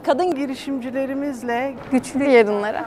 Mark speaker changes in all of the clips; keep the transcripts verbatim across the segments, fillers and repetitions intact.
Speaker 1: Kadın girişimcilerimizle
Speaker 2: güçlü yarınlara.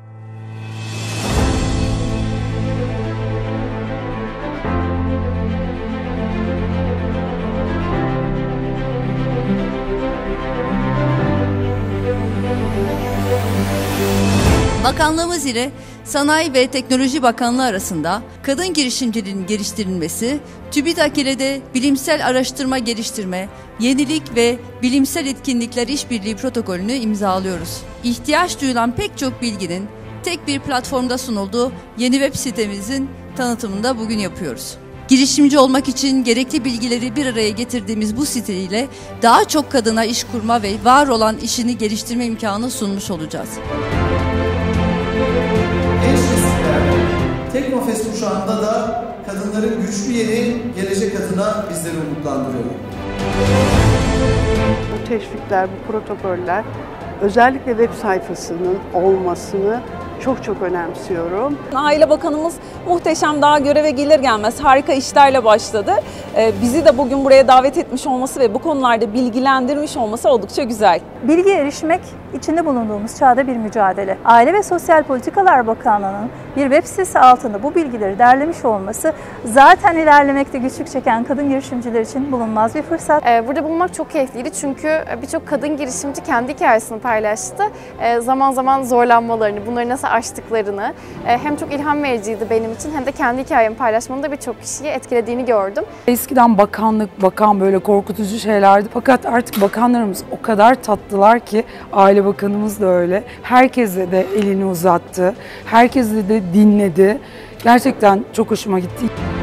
Speaker 3: Bakanlığımız ile Sanayi ve Teknoloji Bakanlığı arasında kadın girişimciliğinin geliştirilmesi, TÜBİTAK ile de bilimsel araştırma geliştirme, yenilik ve bilimsel etkinlikler işbirliği protokolünü imzalıyoruz. İhtiyaç duyulan pek çok bilginin tek bir platformda sunulduğu yeni web sitemizin tanıtımını da bugün yapıyoruz. Girişimci olmak için gerekli bilgileri bir araya getirdiğimiz bu site ile daha çok kadına iş kurma ve var olan işini geliştirme imkanı sunmuş olacağız.
Speaker 4: Teknofest kuşağında da kadınların güçlü yeri gelecek adına bizleri umutlandırıyor.
Speaker 5: Bu teşvikler, bu protokoller özellikle web sayfasının olmasını çok çok önemsiyorum.
Speaker 1: Aile Bakanımız muhteşem, daha göreve gelir gelmez harika işlerle başladı. Ee, bizi de bugün buraya davet etmiş olması ve bu konularda bilgilendirmiş olması oldukça güzel.
Speaker 2: Bilgiye erişmek içinde bulunduğumuz çağda bir mücadele. Aile ve Sosyal Politikalar Bakanlığı'nın bir web sitesi altında bu bilgileri derlemiş olması zaten ilerlemekte güçlük çeken kadın girişimciler için bulunmaz bir fırsat.
Speaker 6: Burada bulunmak çok keyifliydi çünkü birçok kadın girişimci kendi hikayesini paylaştı. Zaman zaman zorlanmalarını, bunları nasıl aştıklarını hem çok ilham vericiydi benim için hem de kendi hikayemi paylaşmanın da birçok kişiyi etkilediğini gördüm.
Speaker 7: Eskiden bakanlık, bakan böyle korkutucu şeylerdi. Fakat artık bakanlarımız o kadar tatlılar ki, Aile Bakanımız da öyle. Herkese de elini uzattı, herkese de dinledi. Gerçekten çok hoşuma gitti.